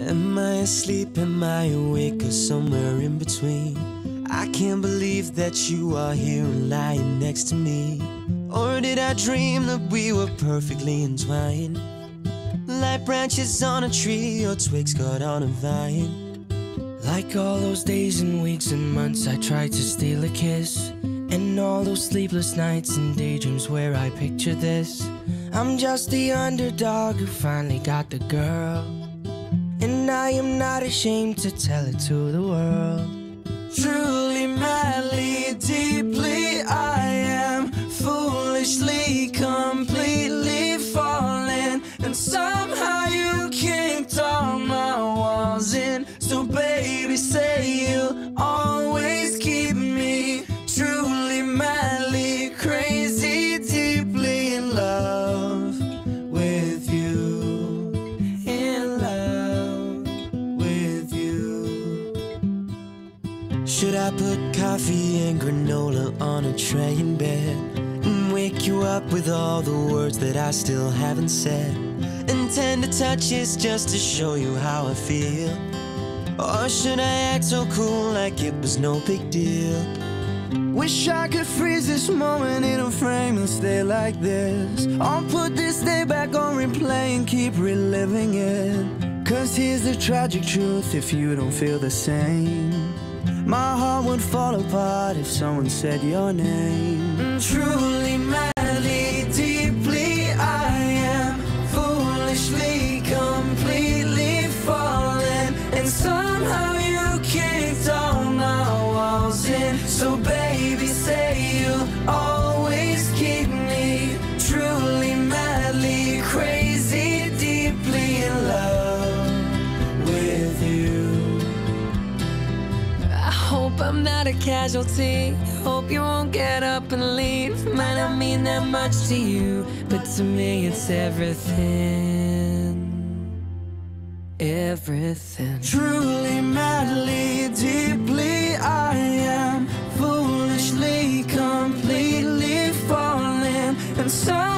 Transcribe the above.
Am I asleep, am I awake, or somewhere in between? I can't believe that you are here and lying next to me. Or did I dream that we were perfectly entwined, like branches on a tree or twigs caught on a vine? Like all those days and weeks and months I tried to steal a kiss, and all those sleepless nights and daydreams where I picture this. I'm just the underdog who finally got the girl, and I am not ashamed to tell it to the world. Truly, madly, deeply, I am foolishly, completely falling, and somehow you kicked all my walls in. So baby, say you'll always keep me truly, madly, crazy, deeply in love with you, in love with you. Should I put coffee and granola on a tray in bed and wake you up with all the words that I still haven't said, and tender touches just to show you how I feel? Or should I act so cool like it was no big deal? Wish I could freeze this moment in a frame and stay like this, or put this day back on replay and keep reliving it. Cause here's the tragic truth, if you don't feel the same, my heart would fall apart if someone said your name. Truly, madly, deeply, I am foolishly, completely falling, and somehow you kicked all my walls in. So baby, say you'll always keep me truly, madly, crazy, deeply in love with you. I hope I'm not a casualty, hope you won't get up and leave. Might not mean that much to you, but to me it's everything. Everything. Truly, madly, deeply, I am foolishly, completely falling, and so